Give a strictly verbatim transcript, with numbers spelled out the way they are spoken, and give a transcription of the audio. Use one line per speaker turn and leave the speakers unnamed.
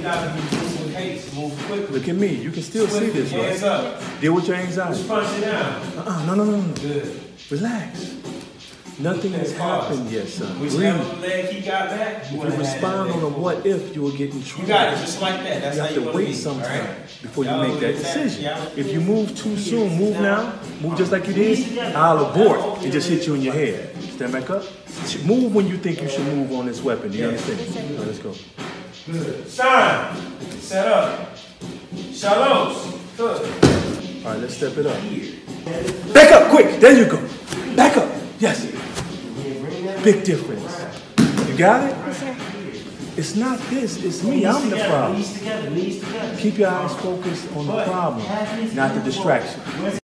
gotta be moving haste, move quickly.
Look at me. You can still see this, right?
Hands up.
Deal with your anxiety.
Just punch it down.
Uh-uh. No, no, no, no.
Good.
Relax. Nothing has happened yet, son.
Whichever
Breathe.
leg he got back, you
If you respond on a what if, you will get in trouble.
You got it, just like that. That's
You
how
have
you
to
want
wait
to be,
some
all
time
right?
before you
Y'all
make that
look at
decision.
y'all-
If you move too soon, move now, move just like you did, I'll abort and just hit you in your head. Stand back up. Move when you think you should move on this weapon. Do you understand? All right, let's go.
Good. Stein. Set up. Shallows. Good.
All right, let's step it up. Back up, quick. There you go. Back up. Yes. Big difference. You got it? It's not this. It's me. I'm the problem. Keep your eyes focused on the problem, not the distraction.